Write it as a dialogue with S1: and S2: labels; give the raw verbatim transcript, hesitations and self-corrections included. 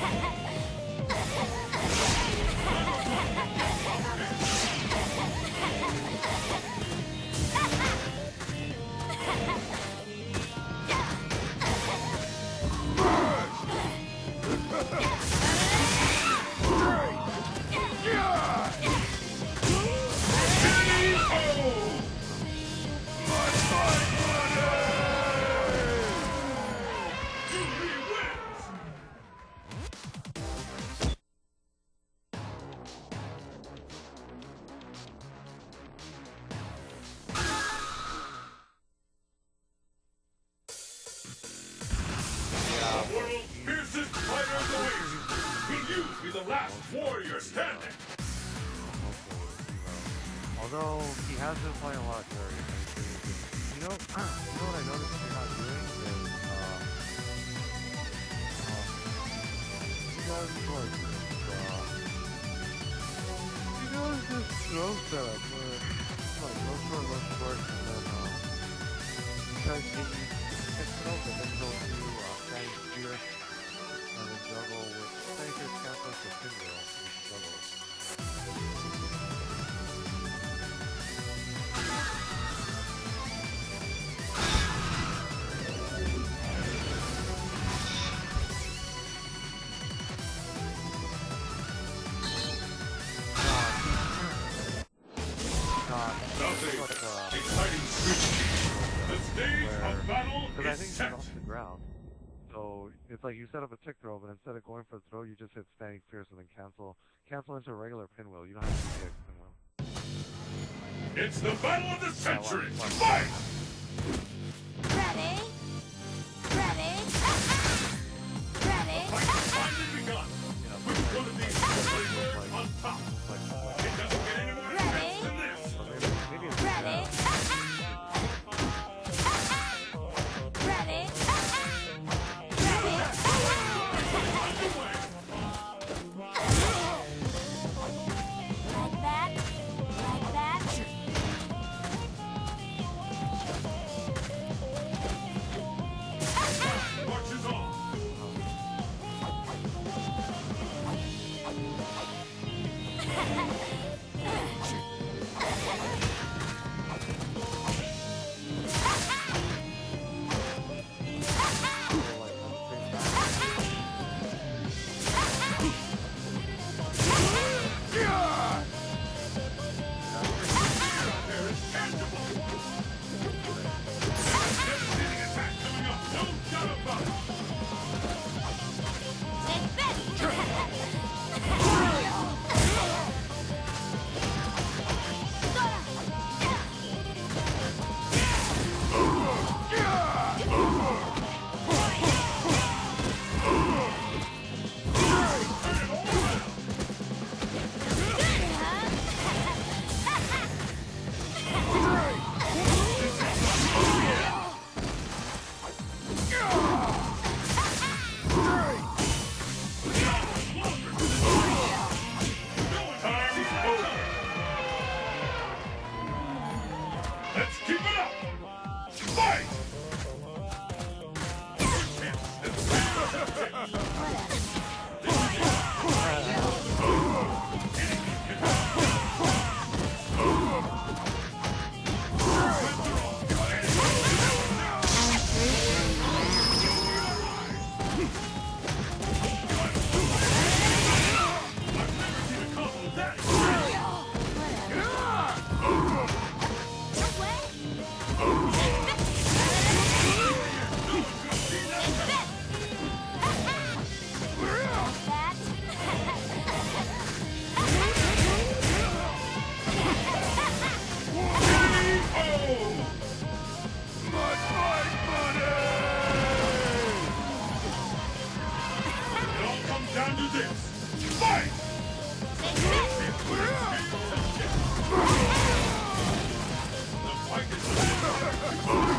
S1: Warrior standing.
S2: Although he has been playing a lot of juri, you know, you know what I noticed you're not doing is, uh, uh, he does like this, uh, he does this throw setup where it's like low short, low short, and then, um, he tries to get you to pick it up and then go to, uh, standing spear, and then juggle with, standing spear counts the pinwheel, and juggle. Because I think she's off the ground. So it's like you set up a tick throw, but instead of going for the throw, you just hit standing fierce and then cancel cancel into a regular pinwheel. You don't have to do a pinwheel.
S1: It's the battle of the century! Fight!
S3: Ready? Ready? Ready?
S1: The fight has finally begun! Which one of these players on top? It doesn't get any more intense than this!
S3: Ready?
S1: Fight!